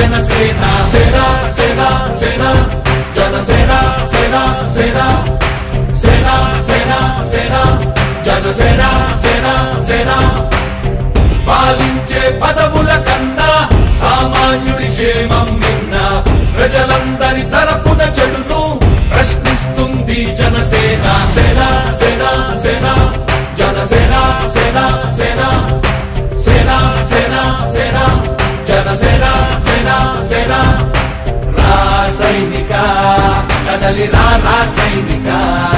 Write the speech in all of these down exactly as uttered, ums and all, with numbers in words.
జనసేన సేన సేన సేన జనసేన సేన సేన సేన సేన సేన జనసేన సేన సేన పాలించే పదవుల కన్నా సామాన్యుడి క్షేమం నిన్న ప్రజలందరి తరపున చెడును ప్రశ్నిస్తుంది జనసేన సేన సేన సేన జనసేన సేన సేన సేన సేన సేన జనసేన సేన సేన రాసైనిక కదలి రాసైనిక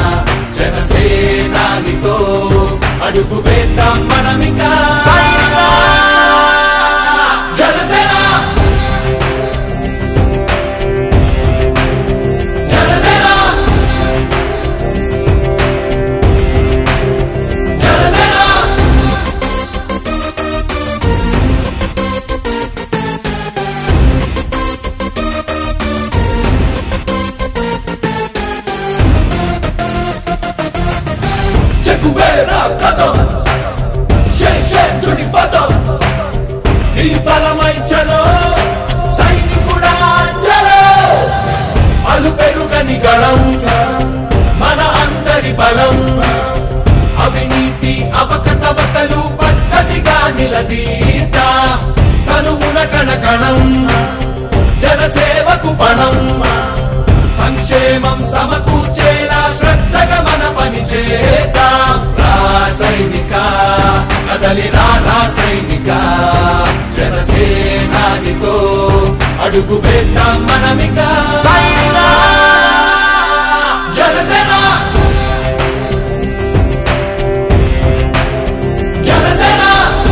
జనసేనానితో అడుగు వేద్దాం మనమిక జనసేన జనసేన జనసేన చెగువేరా కదం శేషేంద్రుడి పదం నీ బలమై చలో సైనికుడా చలో అలు పెరుగని గళం మన అందరి బలం అవినీతి అవకతవకలు పద్ధతిగా నిలదీత తనువున కణకణం జనసేవకు పణం సంక్షేమం సమకూర్చేలా శ్రద్ధగా మన పని చేద్దాం రాసైనిక కదలి రాసైనిక జనసేనానితో అడుగు వేద్దాం మనమిక జనసేన జనసేన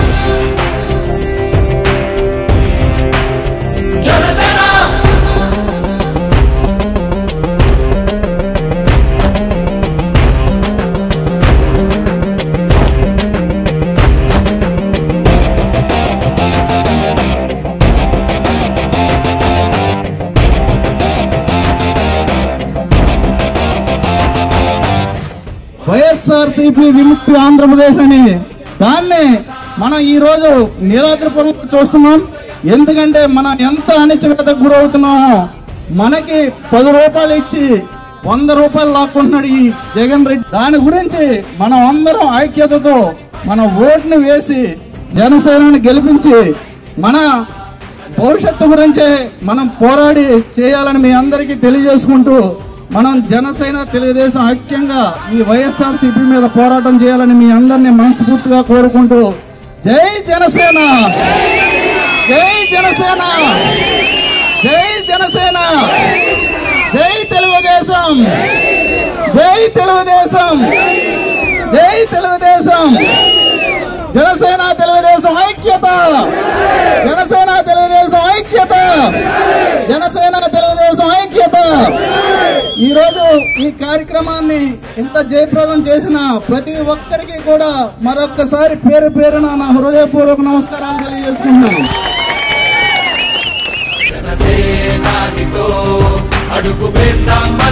జనసేన వైఎస్ఆర్సీపీ విముక్తి ఆంధ్రప్రదేశ్ అని దాన్ని మనం ఈ రోజు నిరాద్రపూర్వకంగా చూస్తున్నాం. ఎందుకంటే మనం ఎంత అణచివేతకు గురవుతున్నామో మనకి పది రూపాయలు ఇచ్చి వంద రూపాయలు లాక్కుంటున్నాడు ఈ జగన్ రెడ్డి. దాని గురించి మనం అందరం ఐక్యతతో మన ఓటుని వేసి జనసేనని గెలిపించి మన భవిష్యత్తు గురించే మనం పోరాడి చేయాలని మీ అందరికీ తెలియజేసుకుంటూ మనం జనసేన తెలుగుదేశం ఐక్యంగా ఈ వైఎస్ఆర్సీపీ మీద పోరాటం చేయాలని మీ అందరినీ మనస్ఫూర్తిగా కోరుకుంటూ జై జనసేన, జై జనసేన, జై జనసేన, జై తెలుగుదేశం, జై తెలుగుదేశం, జై తెలుగుదేశం, జనసేన తెలుగుదేశం ఐక్యత, జనసేన తెలుగుదేశం ఐక్యత, జనసేన తెలుగుదేశం ఐక్యత. ఈ రోజు ఈ కార్యక్రమాన్ని ఇంత జయప్రదం చేసిన ప్రతి ఒక్కరికి కూడా మరొక్కసారి పేరు పేరున నా హృదయపూర్వక నమస్కారాలు తెలియజేసుకుంటున్నాను. జనసేనానితో అడుగు వేద్దాం.